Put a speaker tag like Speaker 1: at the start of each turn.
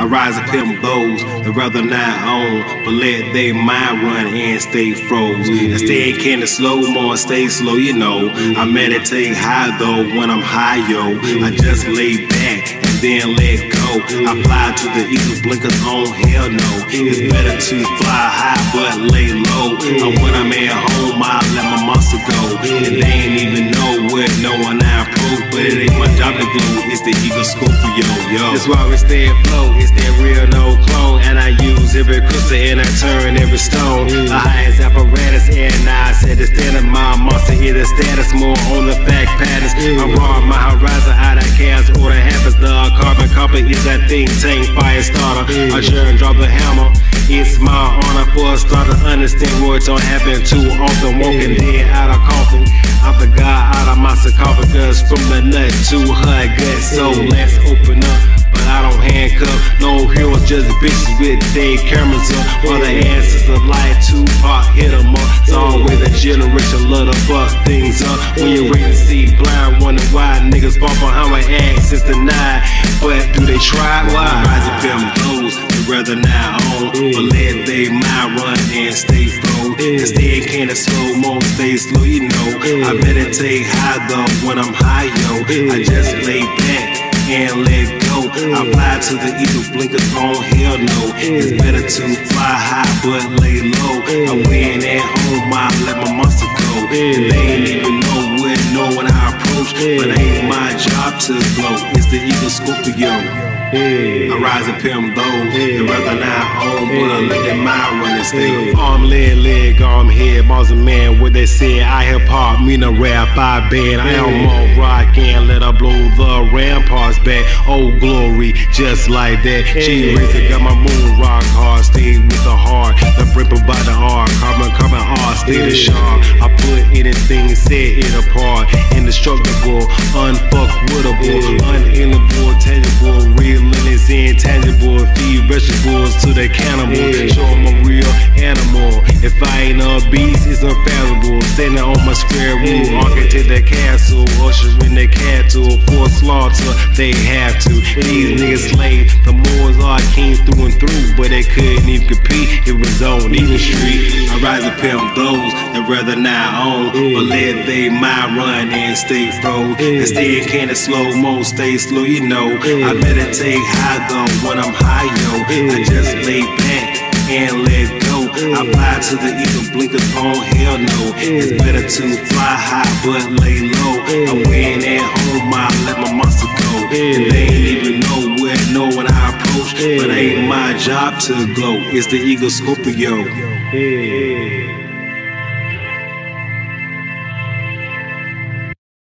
Speaker 1: rise and pimp those that rather not own, but let they mind run and stay froze. Instead, can the slow mo and stay slow, you know. I meditate high though when I'm high, yo. I just lay back and then let go. I fly to the eagle blinkers on, hell no. It's better to fly high but lay low. When I'm at home, I let my monster go. And they ain't even know what knowing I approach, but it ain't my job to glow. It's the Eagle Scorpio, yo. That's why we stay afloat. It's that real no clone, and I use every crystal and I turn every stone. The highest apparatus, and I said the standard. My monster is the status, more on the fact patterns. I raw my horizon out of chaos, order happens. The carbon copy is that think tank fire starter. I sure and drop the hammer. It's my honor for a starter. Understand words don't happen too often. Walking dead out of coffin. I'm the guy out of my sarcophagus, from the nut to her gut. So let's open up, but I don't handcuff. No heroes, just bitches with their cameras up. While the answers are like Tupac, hit 'em up. It's always a generation love to fuck things up. When you're ready to see blind, wonder why niggas fall behind my ass since the 9. But do they try? Why? Rise and pimp those that rather not own, but let they mind run and stay froze. Instead, can the slow mo stay slow, you know. I meditate high though when I'm high, yo. I just lay back and let go. I fly to the eagle blinkers on, hell no. It's better to fly high but lay low. I win at home, I let my monster go. And they ain't even know when I approach, but it ain't my job to glow. It's the Eagle Scorpio. I rise and pimp those that rather not own, but let their mind run and stay. Arm, leg, arm, head, boss a man. What they say, I hip hop, me no rap, I band. I am on rock and let her blow the ramparts back. Oh glory, just like that. G-Razor got my moon rock hard, stay with the heart. The brick by the art, carbon art, stay the sharp. I put anything and set it apart. Indestructible, unfuckwittable, unalienable, tangible, real and it's intangible. Feed vegetables to the cannibal. Show them a real animal. If I ain't a beast, it's unfathomable. Standing on my square root, architect the castle, ushering the cattle for slaughter. They have to. These niggas slave. The Moors are kings through and through, but they couldn't even compete. It was on Eagle Street. I rise and pimp those that rather not own, but let they mind run and stay froze. Instead, can the slow mo stay slow, you know. I meditate high though when I'm high, yo. I just lay back and let go. I fly to the eagle blinkers on, hell no. It's better to fly high but lay low. I win at home, I let my monster go. And they ain't even know when I approach, but it ain't my job to glow. It's the Eagle Scorpio.